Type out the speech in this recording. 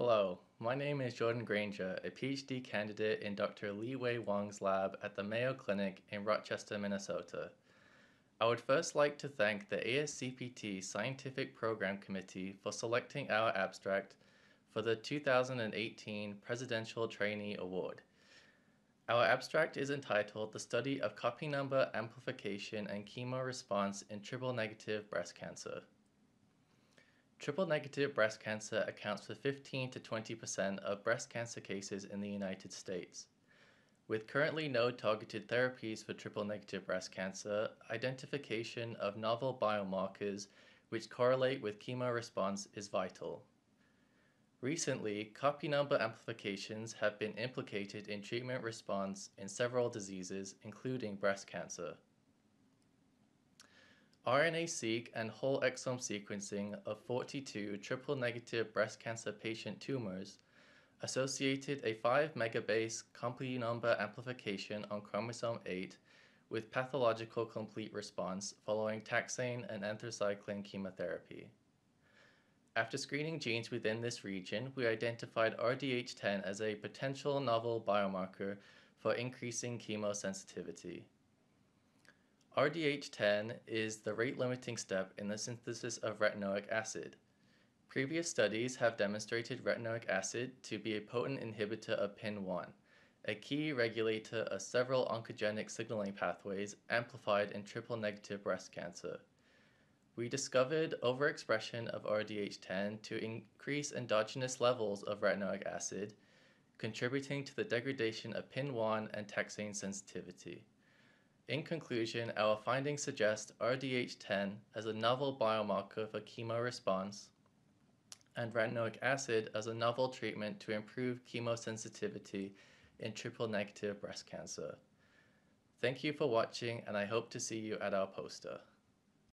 Hello, my name is Jordan Granger, a PhD candidate in Dr. Li Wei Wang's lab at the Mayo Clinic in Rochester, Minnesota. I would first like to thank the ASCPT Scientific Program Committee for selecting our abstract for the 2018 Presidential Trainee Award. Our abstract is entitled The Study of Copy Number Amplification and Chemo Response in Triple-Negative Breast Cancer. Triple-negative breast cancer accounts for 15 to 20% of breast cancer cases in the United States. With currently no targeted therapies for triple-negative breast cancer, identification of novel biomarkers which correlate with chemo response is vital. Recently, copy number amplifications have been implicated in treatment response in several diseases, including breast cancer. RNA-seq and whole exome sequencing of 42 triple-negative breast cancer patient tumors associated a 5 megabase copy number amplification on chromosome 8 with pathological complete response following taxane and anthracycline chemotherapy. After screening genes within this region, we identified RDH10 as a potential novel biomarker for increasing chemosensitivity. RDH10 is the rate-limiting step in the synthesis of retinoic acid. Previous studies have demonstrated retinoic acid to be a potent inhibitor of PIN1, a key regulator of several oncogenic signaling pathways amplified in triple-negative breast cancer. We discovered overexpression of RDH10 to increase endogenous levels of retinoic acid, contributing to the degradation of PIN1 and taxane sensitivity. In conclusion, our findings suggest RDH10 as a novel biomarker for chemo response and retinoic acid as a novel treatment to improve chemosensitivity in triple-negative breast cancer. Thank you for watching, and I hope to see you at our poster.